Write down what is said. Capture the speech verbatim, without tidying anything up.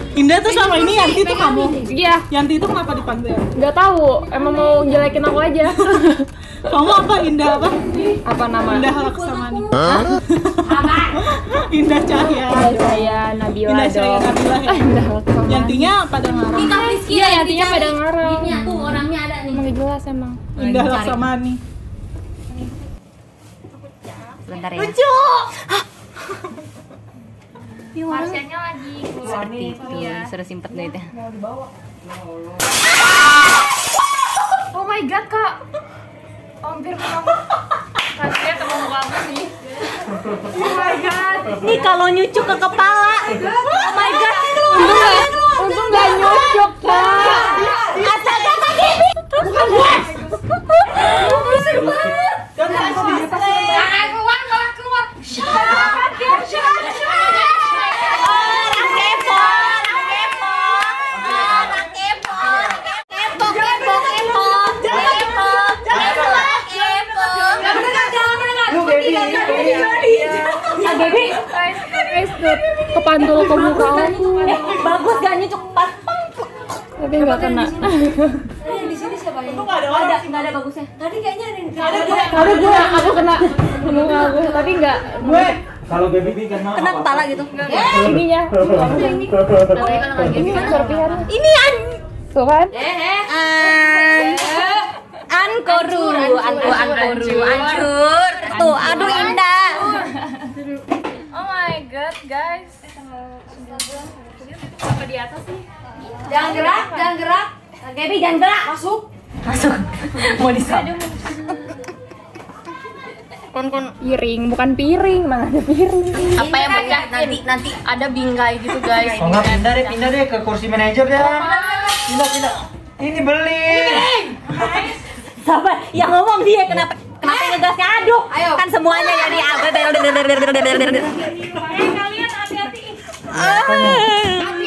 Indah tuh selama ini Yanti tuh kamu. Iya. Yanti itu kenapa dipanggil? Nggak tahu, emang mau jelekin aku aja. Kamu apa Indah apa? Apa nama? Indah Laksamani. Indah Cahya. Indah Cahya Nabila Indah Cahya dong. Nabila ya. Eh, Indah Laksamani. Yantinya pada ngarang. Iya, Yantinya pada ngarang. Ini tuh orangnya ada nih. Nggak jelas emang. Indah Laksamani. Sebentar ya. Lucu. Marsianya lagi Seperti itu. Suruh simpet duitnya. Oh my god, Kak. Hampir menang. Kasihan temen kamu sih. Oh my god. Ih, kalau nyucuk ke kepala. Oh my god. Untung nggak, untung nggak nyucuk, Kak. Astaga, Kak Devi. Bukan gue. Seru banget. Kan kok bisa Jangan keluar, malah keluar. Orang kepo, orang kepo. Orang kepo. Kepo, kepo, kepo. Kepo. Kepo. Enggak mendengar, jangan mendengar. Kak Devi. Guys, kepantul ke muka aku. Bagus gak nyucuk pas. Tapi nggak kena. Di sini siapa ya? Itu nggak ada orang. Ada, nggak ada bagusnya. Tadi kayaknya ada yang Ada gue. Tapi gue, aku kena ke muka aku. Tapi nggak. Gue. Kalau baby B kena kena kepala gitu. Ininya. Ini serpihan. Ini an Tuh kan? an ankoru, anko ankoru, hancur. Tuh, aduh indah. Oh my god, guys. Apa di atas sih? Jangan gerak, jangan gerak. Gaby jangan gerak. Masuk. Masuk. Mau disap. Kon-kon Piring, bukan piring, mana ada piring. apa yang pecah nanti nanti Ada bingkai gitu, guys. Oh nggak, pindah deh, pindah deh ke kursi manajer ya. Pindah, pindah. Ini beli. sabar. Yang ngomong dia kenapa kenapa ngegasnya aduk? Ayo. Kan semuanya jadi Kalian hati-hati.